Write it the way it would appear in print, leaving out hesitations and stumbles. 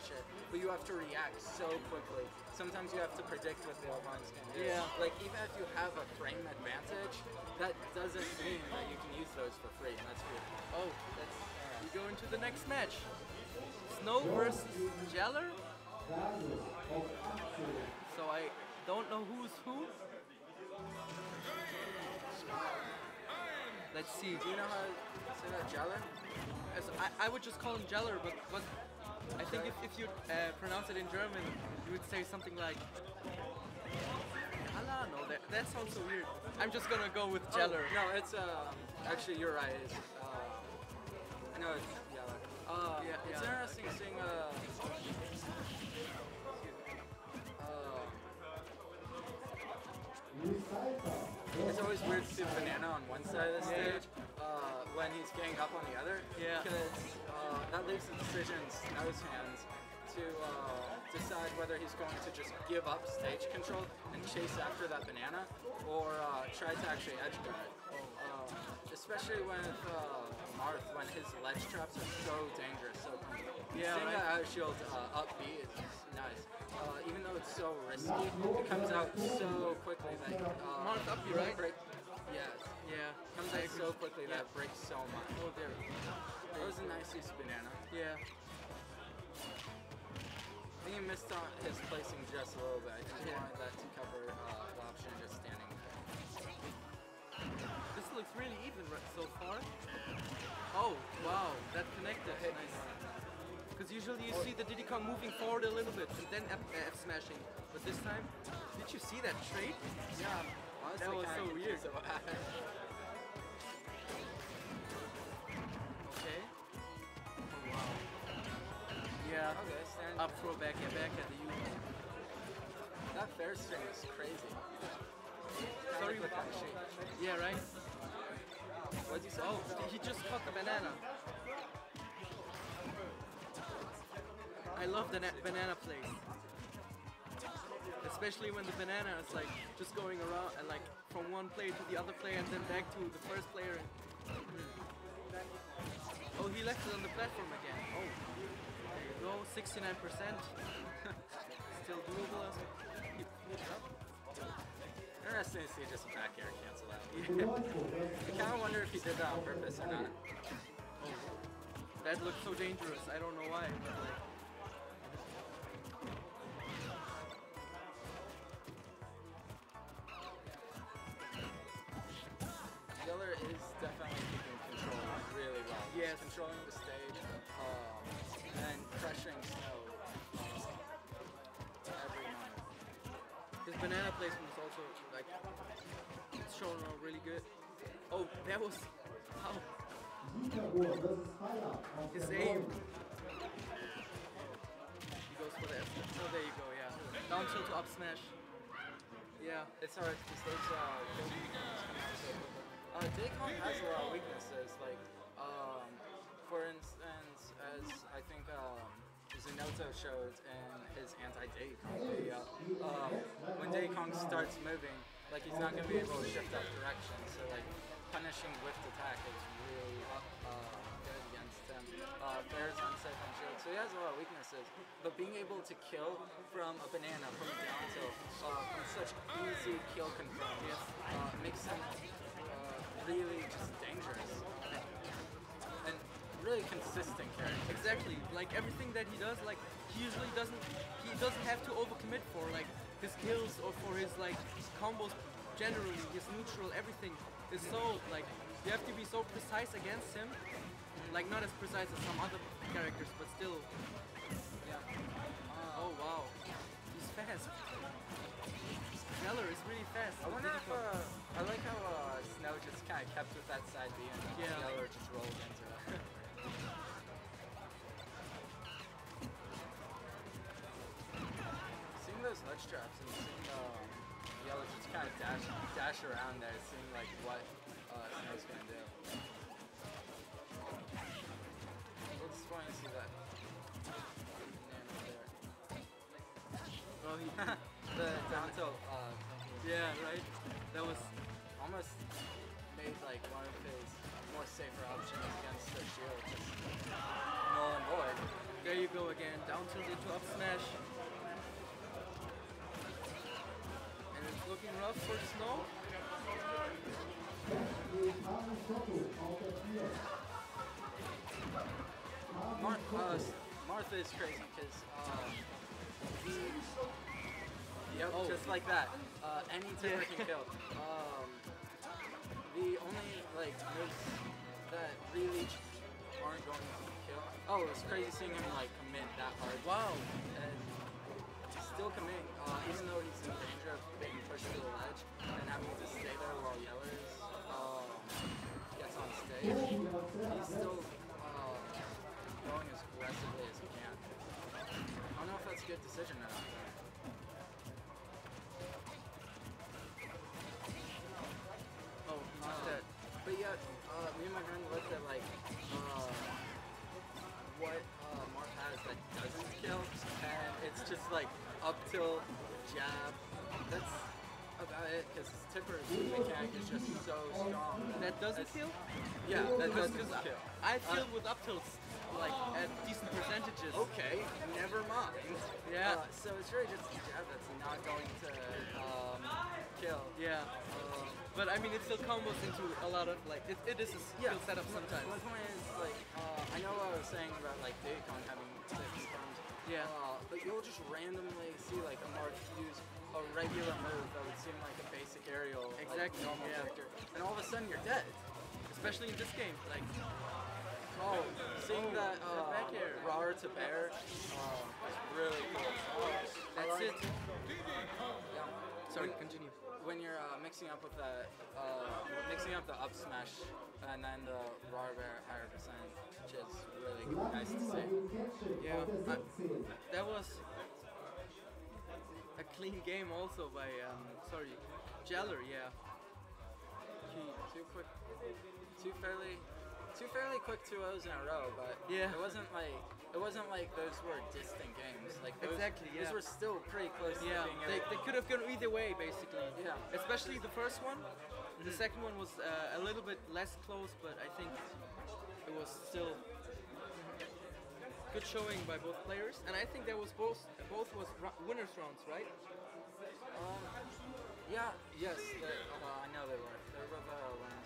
punish it, but you have to react so quickly. Sometimes you have to predict what the opponent's going to do. Yeah. Like, even if you have a frame advantage, that doesn't mean that you can use those for free, and that's weird. Oh, we go into the next match. Snow versus Jeller. So I don't know who's who. Let's see. Do you know how to say that, Jeller? I would just call him Jeller, but I think if you pronounce it in German, you would say something like Jalla. No, that sounds so weird. I'm just gonna go with Jeller. Oh, no, it's actually you're right. It's, I know it's Jeller. It's interesting seeing it's always weird to see Banana on one side of the stage when he's getting up on the other. Yeah. Because that leaves the decision in Snow's hands to decide whether he's going to just give up stage control and chase after that banana, or try to actually edge guard. Especially with Marth, when his ledge traps are so dangerous. So seeing that out shield up B is nice. Even though it's so risky, it comes out so quickly that Marth up B, right? Yes. Yeah. Comes out so quickly that it breaks so much. Oh, there. That was a nice use of banana. Yeah. I think he missed on his placing just a little bit. I think he wanted that to cover the option of just standing there. This looks really even so far. Oh, wow, that connected. Nice. Because usually you see the Diddy Kong moving forward a little bit and then F smashing. But this time, did you see that trade? Yeah, honestly, that was so weird. Okay. Oh, wow. Yeah. Okay, stand. Up throw back, yeah, back at the U. That fair string is crazy. Sorry, yeah, right? What did you say? Oh, he just caught the banana. I love the banana plays. Especially when the banana is like just going around and like from one player to the other player and then back to the first player. Oh, he left it on the platform again. Oh, there you go, 69%. Still doable as well. Interesting to see just a back air cancel that. I kind of wonder if he did that on purpose or not. Oh, that looked so dangerous. I don't know why. But like, Jeller is definitely keeping control really well. Yes. He's controlling the stage and pressuring Snow every moment. his banana placement is also like it's shown out really good. Oh, that was wow. His aim. He goes for the F. Oh, there you go. Yeah. Down tilt to up smash. Yeah. It's hard because those Diddy Kong has a lot of weaknesses. Like, for instance, as I think Zenoto showed in his anti-Diddy Kong video, when Diddy Kong starts moving, like he's not going to be able to shift that direction. So like punishing whiffed attack is really good against him. Fair's unsafe on shield, so he has a lot of weaknesses. But being able to kill from a banana, from a down tilt, from such easy kill confirm, makes him really just dangerous and really consistent character. Exactly. Like everything that he does, like he usually doesn't have to overcommit for like his kills or for his like combos. Generally, his neutral, everything is so like you have to be so precise against him. Like not as precise as some other characters, but still. Yeah. Oh wow, he's fast. Zeller is really fast. I wonder if I like how Snow just kind of kept with that side B and Zeller just rolled into it. Seeing those ledge traps and seeing Yellow just kind of dash around there, seeing like what Snow's gonna do. We'll just want to see that. Oh, he the down tilt. yeah, right. That was almost made like one of his more safer options against the shield, just null and void. There you go again. Down tilt into up smash. And it's looking rough for Snow. Martha is crazy because yep, just like that. Any Tipper can kill. The only like moves that really aren't going to kill. Oh, it's crazy seeing him like commit that hard. Wow. And he's still committing, even though he's in danger of being pushed to the ledge and having to stay there while Yellers gets on stage. He's still going as aggressively as he can. I don't know if that's a good decision or not. Oh, he's dead. But yeah, me and my friend looked at like what Mark has that doesn't kill, and it's just like up tilt, jab. That's about it, because Tipper's mechanic is just so strong. That doesn't kill? Yeah, that doesn't Because kill. I feel with up tilts like at decent percentages. Okay, never mind. Yeah. So it's really just a jab that's not going to kill. Yeah. But I mean, it still combos into a lot of like it is a skill setup sometimes. My point is like I know what I was saying about like Daycon having six confirms. Yeah. But you'll just randomly see like a Mark use a regular move that would seem like a basic aerial, Exactly, like normal yeah. character, and all of a sudden you're dead. Especially in this game, like Seeing that back air. Rar to bear is really cool. That's it. Yeah. Sorry, continue. When you're mixing up with the up smash and then the Rar bear higher percent, which is really nice to see. Yeah, that was a clean game also by Jeller. Yeah. Two fairly quick 2-0s in a row, but Yeah. it wasn't like those were distant games. Like those, Exactly, yeah. those were still pretty close Yeah, to being they able. could have gone either way basically. Yeah. Especially the first one. The second one was a little bit less close, but I think it was still good showing by both players. And I think there was both was winners rounds, right? Yeah. Yes. I know they were. They were both winners.